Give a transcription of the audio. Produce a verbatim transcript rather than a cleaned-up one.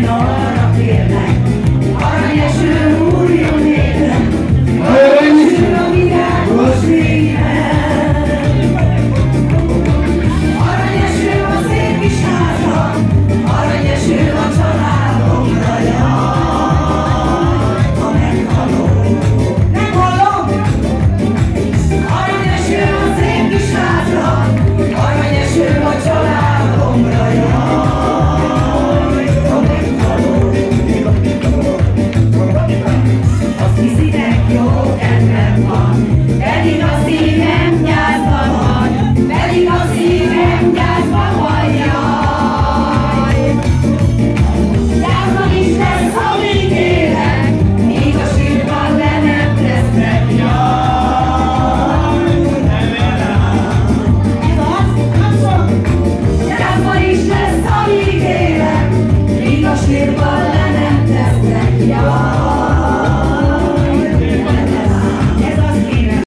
arra kérlek, aranyeső úrjon néven, aranyeső a virágos végben. Aranyeső a szép kis házra, aranyeső a családomra, jaj, ha meghalok. Nem hallom! Aranyeső a szép kis házra, aranyeső a családomra, jaj, ha meghalok. Azt hiszitek, jó kedvem van, pedig a szívem gyászban van, pedig a szívem gyászban van, jaj. Gyászban is lesz, ha még élek, míg a sírban le nem tesznek, jaj. Ez az, kapszol! Gyászban is lesz, ha még élek, míg a sírban le